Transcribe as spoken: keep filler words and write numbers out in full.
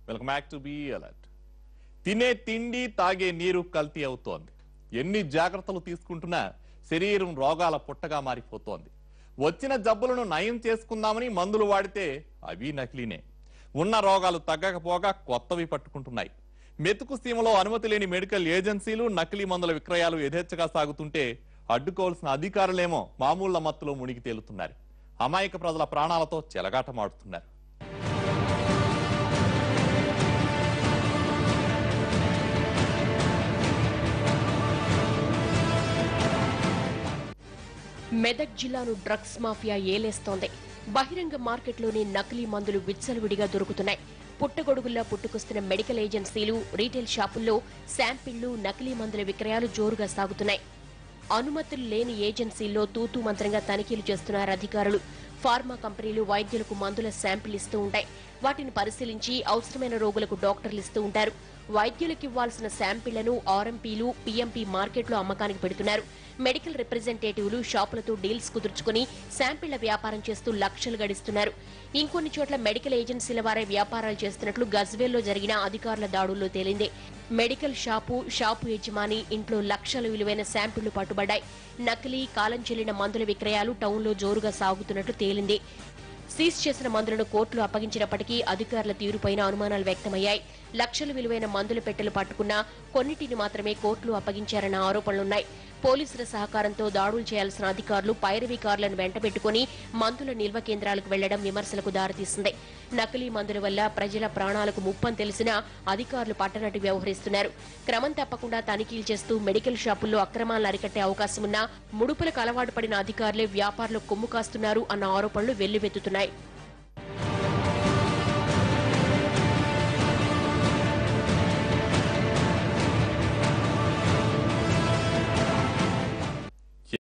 Welcome back to be alert. తినే తిండి తాగే నీరు కల్తీ అవుతోంది. ఎన్ని జాగ్రత్తలు తీసుకుంటున్నా శరీరం రోగాల పుట్టగా మారిపోతోంది. వచ్చిన జబ్బులను నయం చేసుకుందామని మందులు వాడితే అవి నకిలీనే. ఉన్న రోగాలు తగ్గకపోగా కొత్తవి పట్టుకుంటున్నాయి. మెతుకు సీమలో అనుమతి లేని మెడికల్ ఏజెన్సీలు నకిలీ మందుల విక్రయాలు యథేచ్ఛగా సాగుతుంటే అడ్డుకోవాల్సిన అధికారులేమో మామూళ్ల మత్తులో మునిగి తేలుతున్నారు. అమాయక ప్రజల ప్రాణాలతో చెలగాటమాడుతున్నారు. మెదక్ జిల్లాను డ్రగ్స్ మాఫియా ఏలేస్తోంది. బహిరంగ మార్కెట్లోని నకిలీ మందులు విచ్చలవిడిగా దొరుకుతున్నాయి. పుట్టగొడుగుల్లా పుట్టుకొస్తున్న మెడికల్ ఏజెన్సీలు, రీటైల్ షాపుల్లో శాంపిళ్లు, నకిలీ మందుల విక్రయాలు జోరుగా సాగుతున్నాయి. అనుమతులు లేని ఏజెన్సీల్లో తూతూ మంత్రంగా తనిఖీలు చేస్తున్నారు అధికారులు. ఫార్మా కంపెనీలు వైద్యులకు మందుల శాంపిల్ ఇస్తూ ఉంటాయి. వాటిని పరిశీలించి అవసరమైన రోగులకు డాక్టర్లు ఇస్తూ ఉంటారు. వైద్యులకు ఇవ్వాల్సిన శాంపిళ్లను ఆర్ఎంపీలు, పీఎంపీ మార్కెట్లో అమ్మకానికి పెడుతున్నారు. మెడికల్ రిప్రజెంటేటివ్లు షాపులతో డీల్స్ కుదుర్చుకుని శాంపిళ్ల వ్యాపారం చేస్తూ లక్షలు గడిస్తున్నారు. ఇంకొన్ని చోట్ల మెడికల్ ఏజెన్సీల వారే వ్యాపారాలు చేస్తున్నట్లు గజ్వేల్లో జరిగిన అధికారుల దాడుల్లో తేలింది. మెడికల్ షాపు, షాపు యజమాని ఇంట్లో లక్షల విలువైన శాంపిళ్లు పట్టుబడ్డాయి. నకిలీ, కాలం చెల్లిన మందుల విక్రయాలు టౌన్లో జోరుగా సాగుతున్నట్లు తేలింది. సీజ్ చేసిన మందులను కోర్టులో అప్పగించినప్పటికీ అధికారుల తీరుపైన అనుమానాలు వ్యక్తమయ్యాయి. లక్షల విలువైన మందుల పెట్టెలు పట్టుకున్నా కొన్నిటిని మాత్రమే కోర్టులో అప్పగించారన్న ఆరోపణలున్నాయి. పోలీసుల సహకారంతో దాడులు చేయాల్సిన అధికారులు పైరవీ కార్లను వెంటబెట్టుకుని మందుల నిల్వ కేంద్రాలకు వెళ్లడం విమర్శలకు దారితీసింది. నకిలీ మందుల వల్ల ప్రజల ప్రాణాలకు ముప్పని తెలిసినా అధికారులు పట్టనట్టు వ్యవహరిస్తున్నారు. క్రమం తప్పకుండా తనిఖీలు చేస్తూ మెడికల్ షాపుల్లో అక్రమాలను అరికట్టే అవకాశమున్నా ముడుపులకు అలవాటు పడిన అధికారులే వ్యాపారులకు కొమ్ము కాస్తున్నారు అన్న ఆరోపణలు వెల్లువెత్తుతున్నాయి.